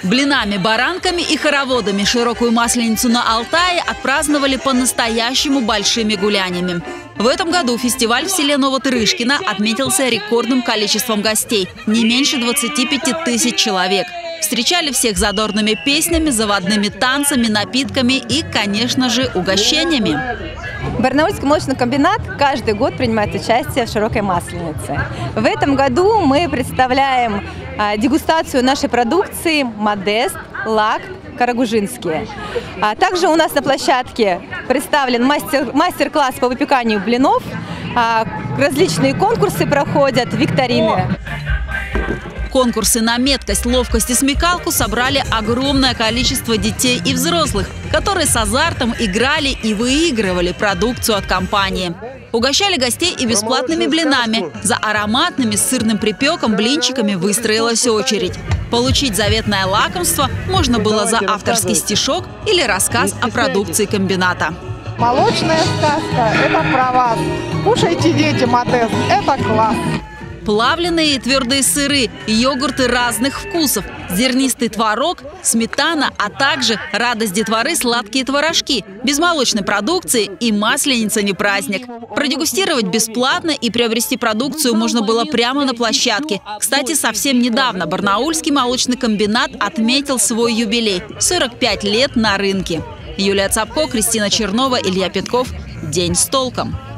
Блинами, баранками и хороводами широкую Масленицу на Алтае отпраздновали по-настоящему большими гуляниями. В этом году фестиваль в селе Новотырышкино отметился рекордным количеством гостей – не меньше 25 тысяч человек. Встречали всех задорными песнями, заводными танцами, напитками и, конечно же, угощениями. Барнаульский молочный комбинат каждый год принимает участие в широкой Масленице. В этом году мы представляем дегустацию нашей продукции «Модест», «Лакт», «Карагужинские». Также у нас на площадке представлен мастер-класс по выпеканию блинов, различные конкурсы проходят, викторины. Конкурсы на меткость, ловкость и смекалку собрали огромное количество детей и взрослых, которые с азартом играли и выигрывали продукцию от компании. Угощали гостей и бесплатными блинами. За ароматными с сырным припеком блинчиками выстроилась очередь. Получить заветное лакомство можно было за авторский стишок или рассказ о продукции комбината. Молочная сказка – это про вас. Кушайте, дети, Модест, это класс. Плавленые и твердые сыры, йогурты разных вкусов, зернистый творог, сметана, а также радость детворы сладкие творожки. Без молочной продукции и Масленица не праздник. Продегустировать бесплатно и приобрести продукцию можно было прямо на площадке. Кстати, совсем недавно Барнаульский молочный комбинат отметил свой юбилей – 45 лет на рынке. Юлия Цапко, Кристина Чернова, Илья Петков. День с толком.